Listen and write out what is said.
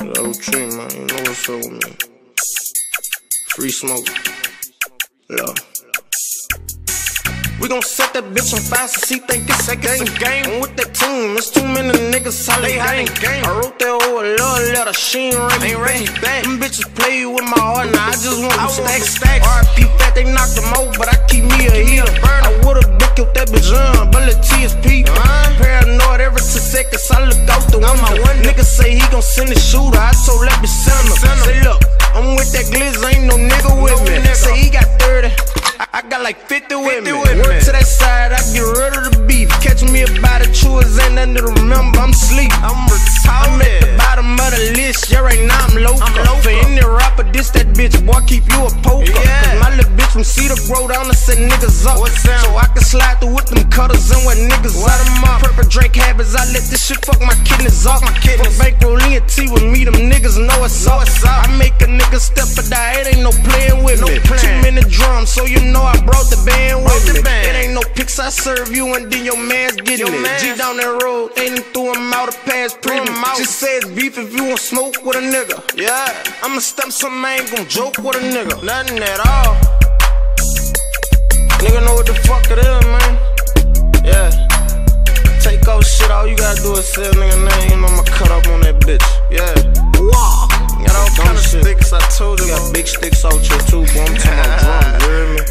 AutoTray, man, you know what's up with me. FreeSmoke. Yeah. We gon' set that bitch on fire so she think it's a game. I'm with that team, it's too many niggas how they game. I wrote that whole love letter, she ain't ready back. Them bitches play with my heart, now I just want them stacks. RIP fat, they knocked them over, but I keep me a heater. I would've been killed that bitch but let TSP. Paranoid every 2 seconds, I look out the window. Niggas say he gon' send a shooter, I told let me send him. Say look, I'm with that glizz, ain't no nigga with me. Say he got 30, I got like 50 with me. Word to that side, I get rid of the beef. Catch me about the chewers, ain't nothing to remember, I'm sleep. I'm at the bottom of the list, yeah, right now I'm local. For any rapper, this that bitch, boy, keep you a poker. Cause my little bitch from Cedar Road down to set niggas up. So I can slide through with them cutters and wet niggas up. Purple drink habits, I let this shit fuck my kidneys up. For bankrolling a T with me, them niggas know it's up. I make a nigga step or die, it ain't no playing with me. Too many drums, so you know I brought the band with me. It ain't no pics, I serve you and then your man's getting it. G down that road, ain't threw him out of past premium. She says beef if you want smoke with a nigga. Yeah, I'ma stump some, I ain't gon' joke with a nigga. Nothing at all. Nigga know what the fuck it is, man. Yeah. Take off shit, all you gotta do is say a nigga name, you know I'ma cut up on that bitch. Yeah. Wow. Got all kind of sticks, I told you. Got big sticks out here too, boy. I'm talking about drums, you hear me?